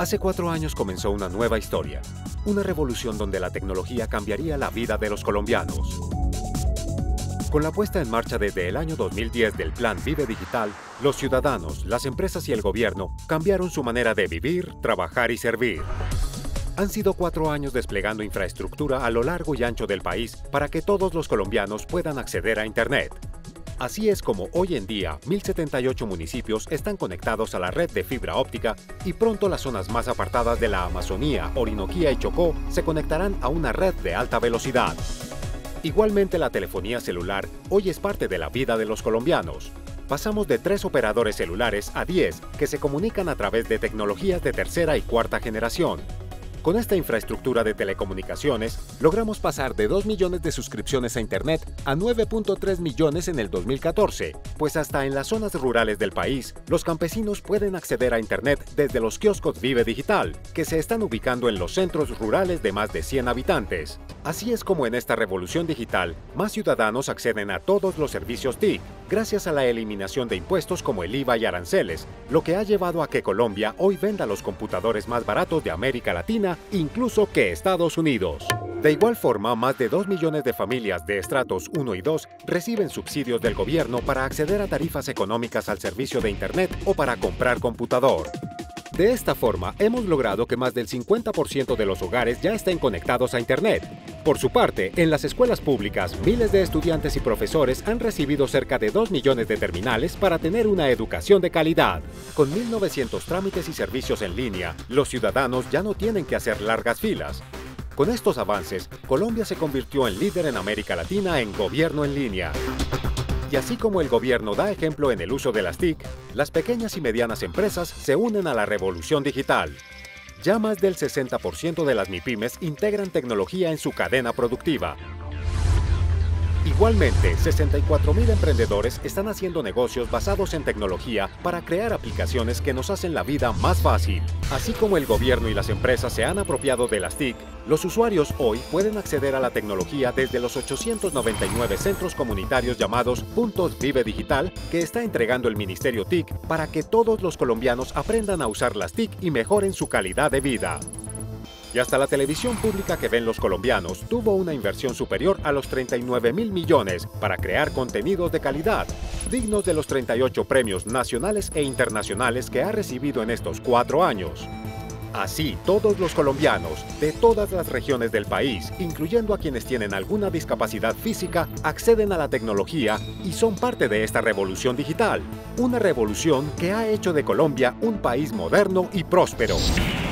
Hace 4 años comenzó una nueva historia, una revolución donde la tecnología cambiaría la vida de los colombianos. Con la puesta en marcha desde el año 2010 del Plan Vive Digital, los ciudadanos, las empresas y el gobierno cambiaron su manera de vivir, trabajar y servir. Han sido 4 años desplegando infraestructura a lo largo y ancho del país para que todos los colombianos puedan acceder a Internet. Así es como hoy en día 1.078 municipios están conectados a la red de fibra óptica y pronto las zonas más apartadas de la Amazonía, Orinoquía y Chocó se conectarán a una red de alta velocidad. Igualmente la telefonía celular hoy es parte de la vida de los colombianos. Pasamos de 3 operadores celulares a 10 que se comunican a través de tecnologías de tercera y cuarta generación. Con esta infraestructura de telecomunicaciones, logramos pasar de 2 millones de suscripciones a Internet a 9.3 millones en el 2014, pues hasta en las zonas rurales del país, los campesinos pueden acceder a Internet desde los kioscos Vive Digital, que se están ubicando en los centros rurales de más de 100 habitantes. Así es como en esta revolución digital, más ciudadanos acceden a todos los servicios TIC, gracias a la eliminación de impuestos como el IVA y aranceles, lo que ha llevado a que Colombia hoy venda los computadores más baratos de América Latina, incluso que Estados Unidos. De igual forma, más de 2 millones de familias de estratos 1 y 2 reciben subsidios del gobierno para acceder a tarifas económicas al servicio de Internet o para comprar computador. De esta forma, hemos logrado que más del 50% de los hogares ya estén conectados a Internet. Por su parte, en las escuelas públicas, miles de estudiantes y profesores han recibido cerca de 2 millones de terminales para tener una educación de calidad. Con 1.900 trámites y servicios en línea, los ciudadanos ya no tienen que hacer largas filas. Con estos avances, Colombia se convirtió en líder en América Latina en gobierno en línea. Y así como el gobierno da ejemplo en el uso de las TIC, las pequeñas y medianas empresas se unen a la revolución digital. Ya más del 60% de las MIPYMES integran tecnología en su cadena productiva. Igualmente, 64.000 emprendedores están haciendo negocios basados en tecnología para crear aplicaciones que nos hacen la vida más fácil. Así como el gobierno y las empresas se han apropiado de las TIC, los usuarios hoy pueden acceder a la tecnología desde los 899 centros comunitarios llamados Puntos Vive Digital que está entregando el Ministerio TIC para que todos los colombianos aprendan a usar las TIC y mejoren su calidad de vida. Y hasta la televisión pública que ven los colombianos tuvo una inversión superior a los 39.000 millones para crear contenidos de calidad, dignos de los 38 premios nacionales e internacionales que ha recibido en estos 4 años. Así, todos los colombianos, de todas las regiones del país, incluyendo a quienes tienen alguna discapacidad física, acceden a la tecnología y son parte de esta revolución digital. Una revolución que ha hecho de Colombia un país moderno y próspero.